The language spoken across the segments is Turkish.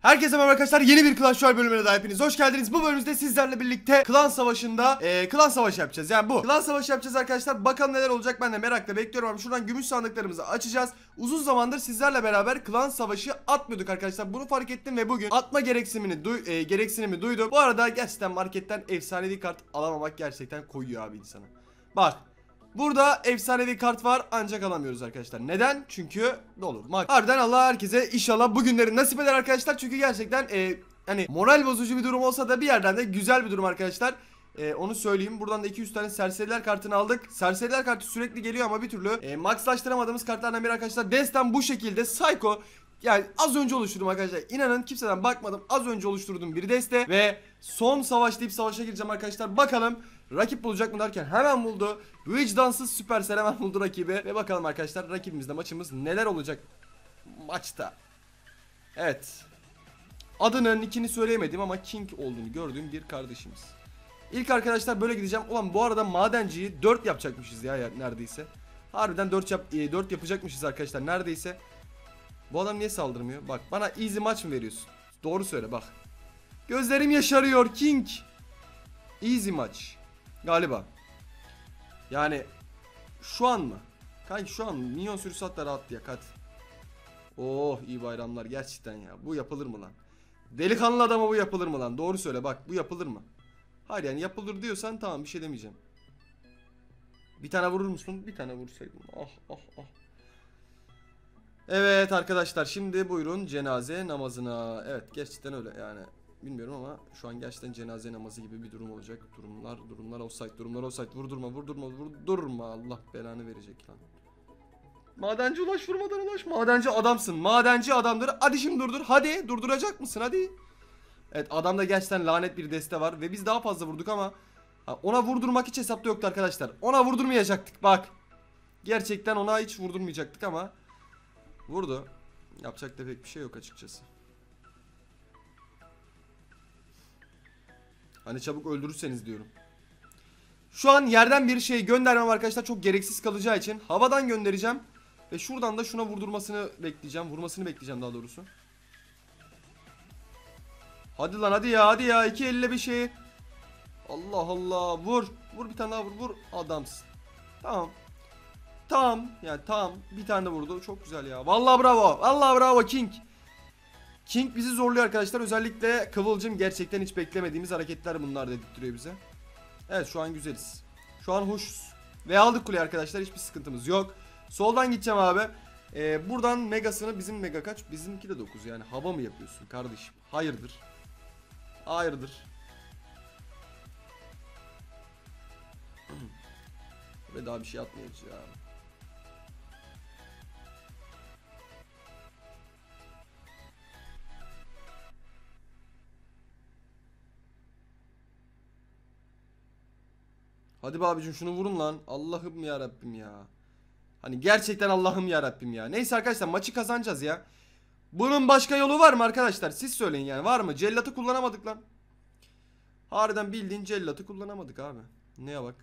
Herkese merhaba arkadaşlar, yeni bir Clash Royale bölümüne daha hepiniz hoş geldiniz. Bu bölümümüzde sizlerle birlikte klan savaşında klan savaşı yapacağız. Yani bu klan savaşı yapacağız arkadaşlar. Bakalım neler olacak, ben de merakla bekliyorum. Ama şuradan gümüş sandıklarımızı açacağız. Uzun zamandır sizlerle beraber klan savaşı atmıyorduk arkadaşlar. Bunu fark ettim ve bugün atma gereksinimi duydum. Bu arada gerçekten marketten efsanevi kart alamamak gerçekten koyuyor abi insana. Bak, burada efsanevi kart var ancak alamıyoruz arkadaşlar. Neden? Çünkü dolu. Harbiden Allah herkese inşallah bugünleri nasip eder arkadaşlar. Çünkü gerçekten hani moral bozucu bir durum olsa da bir yerden de güzel bir durum arkadaşlar. Onu söyleyeyim. Buradan da 200 tane serseriler kartını aldık. Serseriler kartı sürekli geliyor ama bir türlü maxlaştıramadığımız kartlardan biri arkadaşlar. Destan bu şekilde Psycho. Yani az önce oluşturdum arkadaşlar. İnanın kimseden bakmadım. Az önce oluşturduğum bir deste ve son savaş deyip savaşa gireceğim arkadaşlar. Bakalım rakip bulacak mı derken hemen buldu. Vicdansız Supercell hemen buldu rakibi. Ve bakalım arkadaşlar rakibimizde maçımız neler olacak maçta. Evet. Adının nickini söyleyemedim ama King olduğunu gördüğüm bir kardeşimiz. İlk arkadaşlar böyle gideceğim. Ulan bu arada madenciyi 4 yapacakmışız ya neredeyse. Harbiden 4 yapacakmışız arkadaşlar neredeyse. Bu adam niye saldırmıyor? Bak, bana easy maç mı veriyorsun? Doğru söyle bak. Gözlerim yaşarıyor King. Easy maç galiba. Yani şu an mı? Kanki şu an minyon sürüsü hatta rahat ya kat. Oh, iyi bayramlar gerçekten ya. Bu yapılır mı lan? Delikanlı adama bu yapılır mı lan? Doğru söyle bak, bu yapılır mı? Hayır yani yapılır diyorsan tamam, bir şey demeyeceğim. Bir tane vurur musun? Bir tane vursaydım. Ah ah ah. Evet arkadaşlar, şimdi buyurun cenaze namazına. Evet gerçekten öyle yani. Bilmiyorum ama şu an gerçekten cenaze namazı gibi bir durum olacak. Durumlar offside. Vurdurma. Allah belanı verecek lan. Madenci ulaş, vurmadan ulaş. Madenci adamsın. Madenci adamdır. Hadi şimdi durdur. Hadi durduracak mısın? Hadi. Evet, adamda gerçekten lanet bir deste var ve biz daha fazla vurduk ama ona vurdurmak hiç hesapta yoktu arkadaşlar. Ona vurdurmayacaktık bak. Gerçekten ona hiç vurdurmayacaktık ama vurdu. Yapacak da pek bir şey yok açıkçası. Hani çabuk öldürürseniz diyorum. Şu an yerden bir şey göndermem arkadaşlar çok gereksiz kalacağı için havadan göndereceğim. Ve şuradan da şuna vurdurmasını bekleyeceğim. Vurmasını bekleyeceğim daha doğrusu. Hadi lan hadi ya 2 elle bir şey. Allah Allah, vur bir tane daha vur adamsın. Tamam yani tamam, bir tane de vurdu, çok güzel ya. Vallahi bravo King. King bizi zorluyor arkadaşlar, özellikle Kıvılcım gerçekten hiç beklemediğimiz hareketler bunlar dedirtiyor bize. Evet şu an güzeliz. Şu an hoşuz. Ve aldık kuleyi arkadaşlar, hiçbir sıkıntımız yok. Soldan gideceğim abi. Buradan megasını, bizim mega kaç? Bizimki de 9 yani. Hava mı yapıyorsun kardeşim? Hayırdır. Ve daha bir şey atmayacağız ya. Hadi be abicim, şunu vurun lan. Allah'ım ya Rabbim ya. Hani gerçekten Allah'ım ya Rabbim ya. Neyse arkadaşlar, maçı kazanacağız ya. Bunun başka yolu var mı arkadaşlar? Siz söyleyin yani, var mı? Cellat'ı kullanamadık lan. Harbiden bildiğin cellat'ı kullanamadık abi. Neye bak.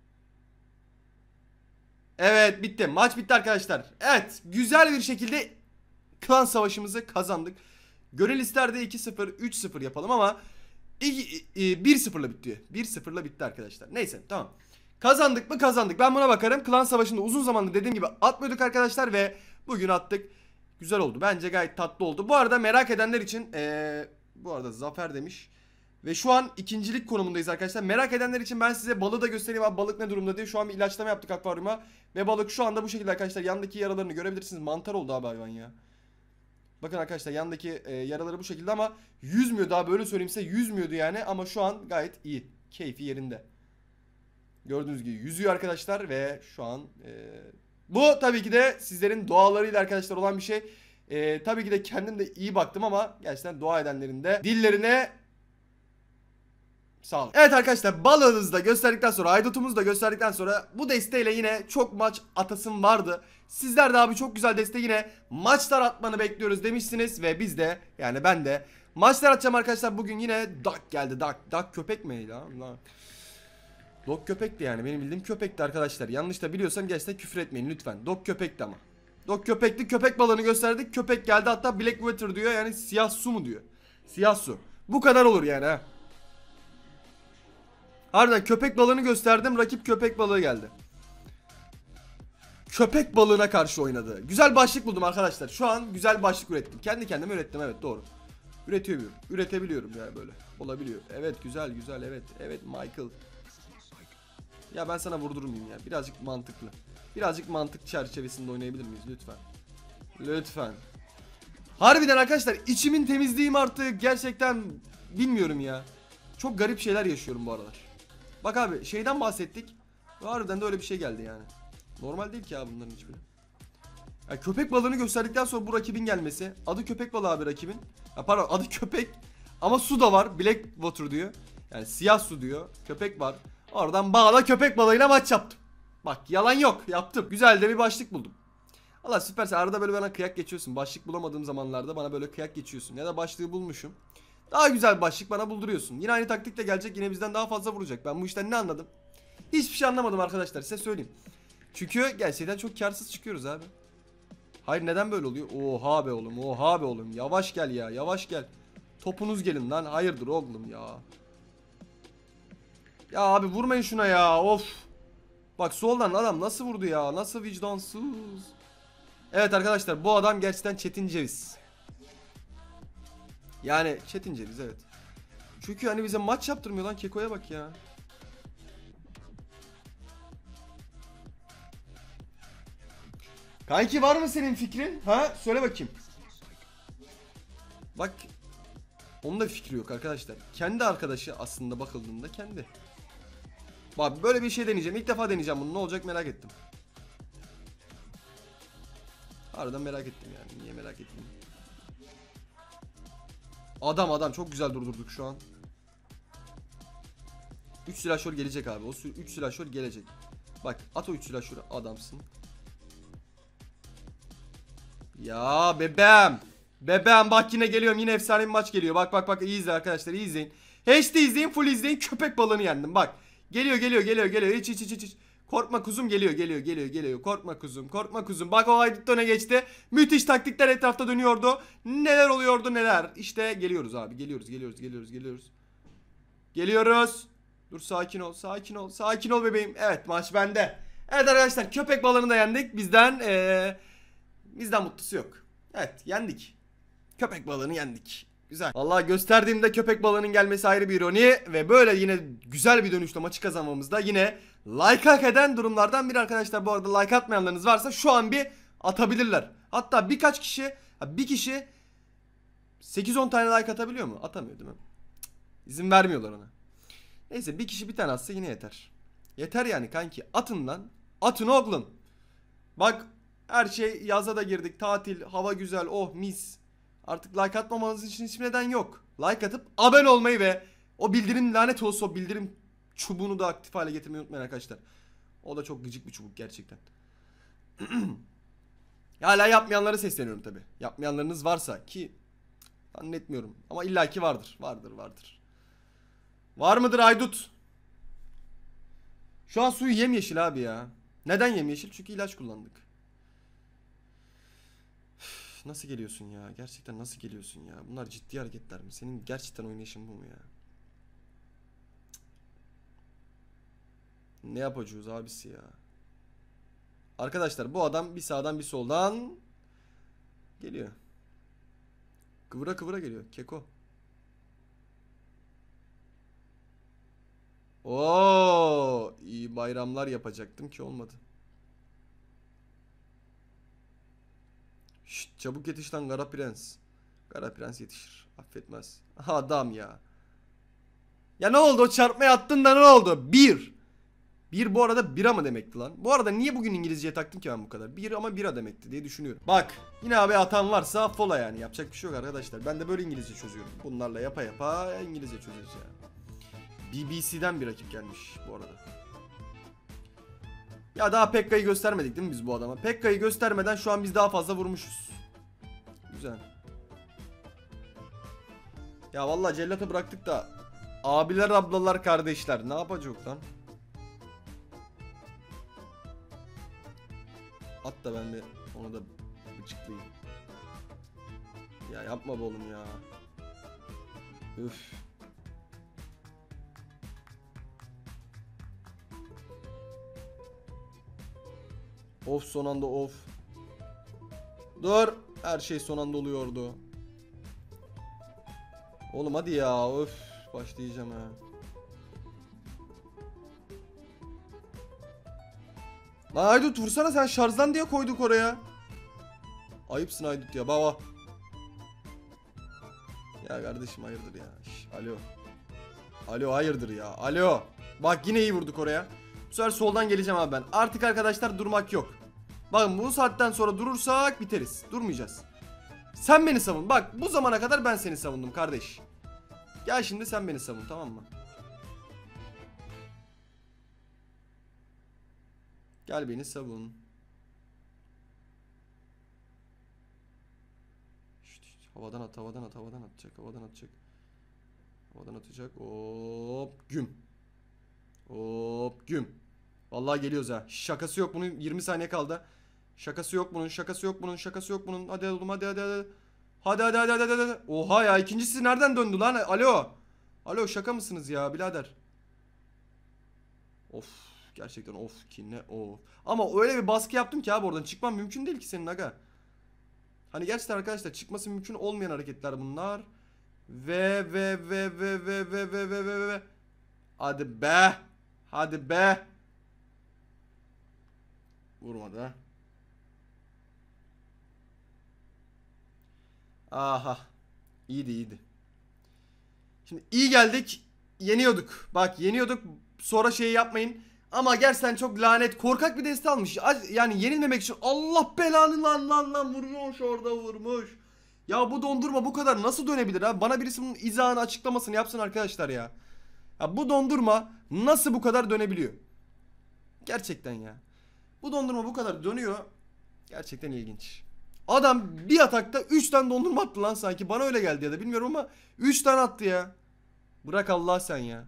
Evet bitti. Maç bitti arkadaşlar. Evet, güzel bir şekilde klan savaşımızı kazandık. Gönül isterdi 2-0 3-0 yapalım ama 1-0'la bitti. 1-0'la bitti arkadaşlar. Neyse tamam. Kazandık mı? Kazandık. Ben buna bakarım. Klan savaşında uzun zamandır dediğim gibi atmıyorduk arkadaşlar ve bugün attık. Güzel oldu. Bence gayet tatlı oldu. Bu arada merak edenler için bu arada Zafer demiş. Ve şu an ikincilik konumundayız arkadaşlar. Merak edenler için ben size balığı da göstereyim abi. Balık ne durumda diye. Şu an bir ilaçlama yaptık akvaryuma. Ve balık şu anda bu şekilde arkadaşlar. Yandaki yaralarını görebilirsiniz. Mantar oldu abi hayvan ya. Bakın arkadaşlar, yandaki yaraları bu şekilde ama yüzmüyordu abi, öyle söyleyeyim size, yüzmüyordu yani, ama şu an gayet iyi. Keyfi yerinde. Gördüğünüz gibi yüzüyor arkadaşlar ve şu an bu tabii ki de sizlerin dualarıyla arkadaşlar olan bir şey. Tabii ki de kendim de iyi baktım ama gerçekten dua edenlerin de dillerine sağ olun. Evet arkadaşlar, balığınızı da gösterdikten sonra, haydutumuzu da gösterdikten sonra bu desteğiyle yine çok maç atasım vardı. Sizler de abi çok güzel deste, yine maçlar atmanı bekliyoruz demişsiniz ve biz de, yani ben de maçlar atacağım arkadaşlar. Bugün yine Duck geldi. Duck köpek miydi lan? Dog köpekti yani, benim bildiğim köpekti arkadaşlar. Yanlış da biliyorsam gerçekten küfür etmeyin lütfen. Dog köpekti ama. Yok, köpekli köpek balığını gösterdik. Köpek geldi, hatta Black Water diyor. Yani siyah su mu diyor. Siyah su. Bu kadar olur yani ha. Harbiden köpek balığını gösterdim. Rakip köpek balığı geldi. Köpek balığına karşı oynadı. Güzel başlık buldum arkadaşlar. Şu an güzel başlık ürettim. Kendi kendime ürettim, evet doğru. Üretebiliyorum yani böyle. Olabiliyor. Evet, güzel evet. Evet Michael. Ya ben sana vurdurmayayım ya. Birazcık mantıklı. Birazcık mantık çerçevesinde oynayabilir miyiz lütfen? Lütfen. Harbiden arkadaşlar, içimin temizliğim artık gerçekten bilmiyorum ya. Çok garip şeyler yaşıyorum bu aralar. Bak abi, şeyden bahsettik. Harbiden de öyle bir şey geldi yani. Normal değil ki ya bunların hiçbiri. Yani köpek balığını gösterdikten sonra bu rakibin gelmesi. Adı köpek balığı abi rakibin. Ya pardon, adı köpek ama su da var. Black Water diyor. Yani siyah su diyor. Köpek var. Oradan bağla köpek balığıyla maç yaptım. Bak yalan yok, yaptım. Güzel de bir başlık buldum. Allah süpersin, arada böyle bana kıyak geçiyorsun. Başlık bulamadığım zamanlarda bana böyle kıyak geçiyorsun. Ya da başlığı bulmuşum. Daha güzel bir başlık bana bulduruyorsun. Yine aynı taktikle gelecek, yine bizden daha fazla vuracak. Ben bu işten ne anladım? Hiçbir şey anlamadım arkadaşlar, size söyleyeyim. Çünkü gerçekten çok karsız çıkıyoruz abi. Hayır, neden böyle oluyor? Oha be oğlum, oha be oğlum. Yavaş gel ya, yavaş gel. Topunuz gelin lan, hayırdır oğlum ya. Ya abi vurmayın şuna ya, of. Bak soldan adam nasıl vurdu ya, nasıl vicdansız. Evet arkadaşlar, bu adam gerçekten Çetin Ceviz. Yani Çetin Ceviz, evet. Çünkü hani bize maç yaptırmıyor lan, Keko'ya bak ya. Kanki var mı senin fikrin? Ha? Söyle bakayım. Bak. Onun da fikri yok arkadaşlar. Kendi arkadaşı aslında bakıldığında kendi. Bak böyle bir şey deneyeceğim. İlk defa deneyeceğim bunu. Ne olacak merak ettim. Harbiden merak ettim yani. Niye merak ettim? Adam çok güzel durdurduk şu an. 3 silahşör gelecek abi. O 3 silahşör gelecek. Bak at o 3 silahşörü, adamsın. Ya bebeğim. Bebeğim bak, yine geliyorum. Yine efsane bir maç geliyor. Bak iyi izle arkadaşlar, iyi izleyin. HD izleyin, full izleyin. Köpek balığını yendim bak. Geliyor. Hiç. Korkma kuzum, geliyor. Korkma kuzum. Bak o Haydut öne geçti. Müthiş taktikler etrafta dönüyordu. Neler oluyordu neler. İşte geliyoruz abi. Geliyoruz. Dur, sakin ol bebeğim. Evet, maç bende. Evet arkadaşlar, köpek balığını da yendik. Bizden mutlusu yok. Evet, yendik. Köpek balığını yendik. Güzel. Vallahi gösterdiğimde köpek balığının gelmesi ayrı bir ironi ve böyle yine güzel bir dönüşle maçı kazanmamızda yine like hak eden durumlardan biri arkadaşlar. Bu arada like atmayanlarınız varsa şu an bir atabilirler. Hatta birkaç kişi, bir kişi 8-10 tane like atabiliyor mu? Atamıyor değil mi? İzin vermiyorlar ona. Neyse, bir kişi bir tane atsa yine yeter. Yeter yani kanki. Atın lan. Atın oğlum. Bak, her şey, yaza da girdik. Tatil, hava güzel, oh mis. Artık like atmamanız için hiçbir neden yok. Like atıp abone olmayı ve o bildirim, lanet olsa o bildirim çubuğunu da aktif hale getirmeyi unutmayın arkadaşlar. O da çok gıcık bir çubuk gerçekten. Hala yapmayanlara sesleniyorum tabi. Yapmayanlarınız varsa, ki zannetmiyorum ama illaki vardır. Vardır. Var mıdır haydut? Şu an suyu yemyeşil abi ya. Neden yemyeşil? Çünkü ilaç kullandık. Nasıl geliyorsun ya? Gerçekten nasıl geliyorsun ya? Bunlar ciddi hareketler mi? Senin gerçekten oynayışın bu mu ya? Ne yapacağız abisi ya? Arkadaşlar bu adam bir sağdan bir soldan geliyor. Kıvıra geliyor. Keko. Oo, iyi bayramlar yapacaktım ki olmadı. Şşt, çabuk yetiş lan Kara Prens. Kara Prens yetişir. Affetmez. Adam ya. Ya ne oldu, o çarpmaya attın da ne oldu? Bir bu arada bira mı demekti lan? Bu arada niye bugün İngilizceye taktım ki ben bu kadar? Bir ama bira demekti diye düşünüyorum. Bak yine abi hatan varsa affola yani. Yapacak bir şey yok arkadaşlar. Ben de böyle İngilizce çözüyorum. Bunlarla yapa İngilizce çözüyoruz yani. BBC'den bir rakip gelmiş bu arada. Ya daha Pekka'yı göstermedik değil mi biz bu adama? Pekka'yı göstermeden şu an biz daha fazla vurmuşuz. Güzel. Ya vallahi cellatı bıraktık da abiler, ablalar, kardeşler ne yapacak lan? At da ben de onu da çıklayayım. Ya yapma be oğlum ya. Üf. Of son anda of. Dur. Her şey son anda oluyordu. Oğlum hadi ya. Öf. Başlayacağım ha. Lan Aydut vursana, sen şarjdan diye koyduk oraya. Ayıpsın Aydut ya baba. Ya kardeşim hayırdır ya. Şş, alo. Alo hayırdır ya. Alo. Bak yine iyi vurduk oraya. Bu sefer soldan geleceğim abi ben. Artık arkadaşlar durmak yok. Bakın bu saatten sonra durursak biteriz. Durmayacağız. Sen beni savun. Bak bu zamana kadar ben seni savundum kardeş. Gel şimdi sen beni savun, tamam mı? Gel beni savun. Havadan at, havadan at, havadan atacak, havadan atacak. Havadan atacak. Hop güm. Hop güm. Vallahi geliyoruz ha. Şakası yok bunun, 20 saniye kaldı. Şakası yok bunun, şakası yok bunun, şakası yok bunun. Hadi oğlum hadi hadi hadi. Hadi hadi hadi hadi hadi. Oha ya, ikincisi nereden döndü lan? Alo. Alo şaka mısınız ya birader? Of gerçekten of ki ne of. Ama öyle bir baskı yaptım ki abi oradan çıkmam mümkün değil ki senin aga. Hani gerçekten arkadaşlar çıkması mümkün olmayan hareketler bunlar. Ve. Hadi be. Hadi be. Vurmadı ha. Aha. İyiydi iyiydi. Şimdi iyi geldik. Yeniyorduk. Bak yeniyorduk. Sonra şey yapmayın. Ama gerçekten çok lanet korkak bir deste almış. Yani yenilmemek için Allah belanı lan vurmuş orada vurmuş. Ya bu dondurma bu kadar nasıl dönebilir abi? Bana birisi bunun izahını açıklamasını yapsın arkadaşlar ya. Ya bu dondurma nasıl bu kadar dönebiliyor? Gerçekten ya. Bu dondurma bu kadar dönüyor. Gerçekten ilginç. Adam bir atakta 3 tane dondurma attı lan sanki. Bana öyle geldi ya da bilmiyorum ama 3 tane attı ya. Bırak Allah sen ya.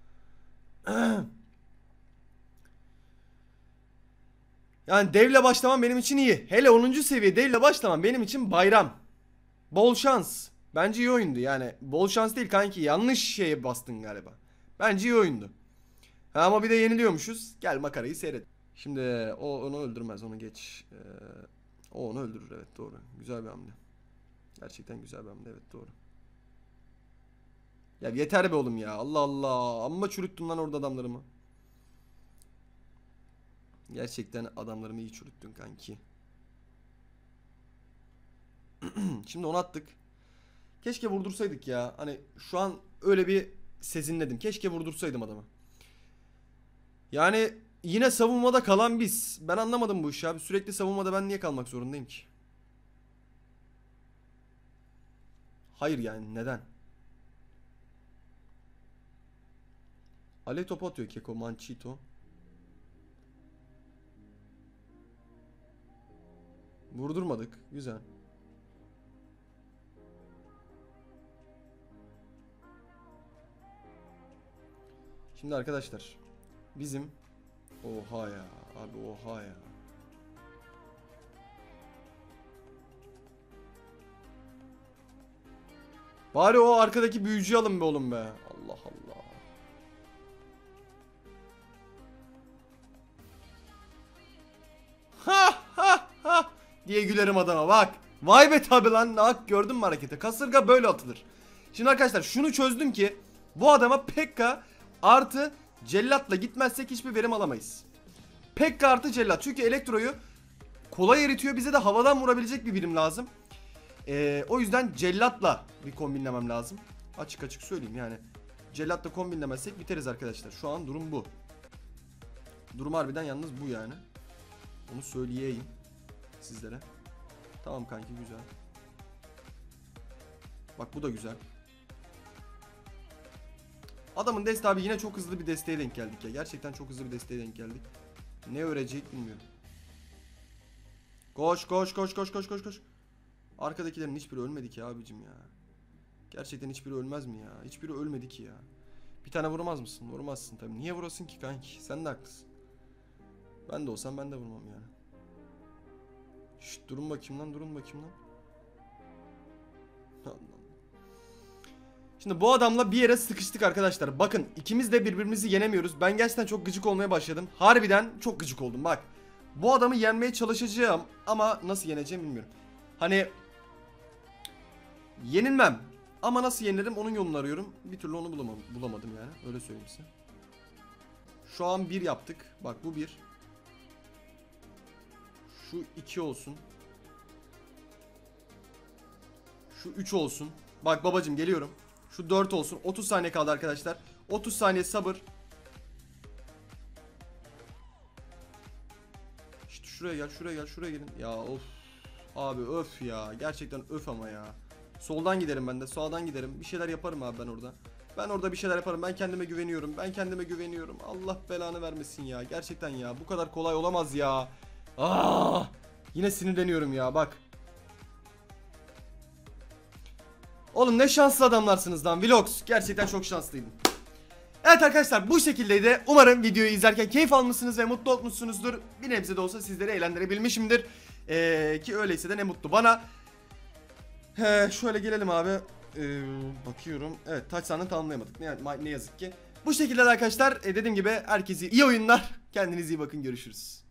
Yani devle başlamam benim için iyi. Hele 10. seviye devle başlamam benim için bayram. Bol şans. Bence iyi oyundu yani. Bol şans değil kanki. Yanlış şeye bastın galiba. Bence iyi oyundu. Ha, ama bir de yeniliyormuşuz. Gel makarayı seyret. Şimdi o onu öldürmez, onu geç. O onu öldürür, evet doğru. Güzel bir hamle. Gerçekten güzel bir hamle, evet doğru. Ya yeter be oğlum ya. Allah Allah. Amma çürüttün lan orada adamlarımı. Gerçekten adamlarımı iyi çürüttün kanki. Şimdi onu attık. Keşke vurdursaydık ya. Hani şu an öyle bir sezinledim. Keşke vurdursaydım adamı. Yani yine savunmada kalan biz. Ben anlamadım bu işi abi. Sürekli savunmada ben niye kalmak zorundayım ki? Hayır yani neden? Alev topu atıyor Keko Manchito. Vurdurmadık. Güzel. Şimdi arkadaşlar bizim oha ya abi, oha ya. Bari o arkadaki büyücüyü alın be oğlum be. Allah Allah. Ha ha ha diye gülerim adama bak. Vay be tabi lan, bak gördün mü hareketi? Kasırga böyle atılır. Şimdi arkadaşlar şunu çözdüm ki bu adama Pekka artı cellatla gitmezsek hiçbir verim alamayız. Pekka artı cellat, çünkü elektroyu kolay eritiyor, bize de havadan vurabilecek bir birim lazım. O yüzden cellatla bir kombinlemem lazım. Açık açık söyleyeyim yani. Cellatla kombinlemezsek biteriz arkadaşlar. Şu an durum bu. Durum harbiden yalnız bu yani. Onu söyleyeyim sizlere. Tamam kanki güzel. Bak bu da güzel. Adamın deste abi yine çok hızlı bir desteğe denk geldik ya. Gerçekten çok hızlı bir desteğe denk geldik. Ne örecek bilmiyorum. Koş koş koş koş koş koş koş. Arkadakilerin hiçbiri ölmedi ki abicim ya. Gerçekten hiçbiri ölmez mi ya? Hiçbiri ölmedi ki ya. Bir tane vurmaz mısın? Vurmazsın tabii. Niye vurasın ki kanki? Sen de haklısın. Ben de olsam ben de vurmam yani. Şşt, durun bakayım lan, durun bakayım lan. Şimdi bu adamla bir yere sıkıştık arkadaşlar. Bakın ikimiz de birbirimizi yenemiyoruz. Ben gerçekten çok gıcık olmaya başladım. Harbiden çok gıcık oldum bak. Bu adamı yenmeye çalışacağım ama nasıl yeneceğim bilmiyorum. Hani yenilmem ama nasıl yenirim onun yolunu arıyorum. Bir türlü onu bulamadım yani, öyle söyleyeyim size. Şu an 1 yaptık. Bak bu 1. Şu 2 olsun. Şu 3 olsun. Bak babacım geliyorum. Şu 4 olsun. 30 saniye kaldı arkadaşlar. 30 saniye sabır. İşte şuraya gel, şuraya gel, şuraya gelin. Ya of. Abi öf ya. Gerçekten öf ama ya. Soldan giderim ben de. Sağdan giderim. Bir şeyler yaparım abi ben orada. Ben orada bir şeyler yaparım. Ben kendime güveniyorum. Ben kendime güveniyorum. Allah belanı vermesin ya. Gerçekten ya. Bu kadar kolay olamaz ya. Ah! Yine sinirleniyorum ya. Bak. Oğlum ne şanslı adamlarsınız lan Vlogs. Gerçekten çok şanslıydım. Evet arkadaşlar, bu şekildeydi. Umarım videoyu izlerken keyif almışsınız ve mutlu olmuşsunuzdur. Bir nebze de olsa sizleri eğlendirebilmişimdir. Ki öyleyse de ne mutlu bana. Şöyle gelelim abi. Bakıyorum. Evet, taç sahanını tamamlayamadık. Ne yazık ki. Bu şekilde arkadaşlar, dediğim gibi herkese iyi oyunlar. Kendinize iyi bakın, görüşürüz.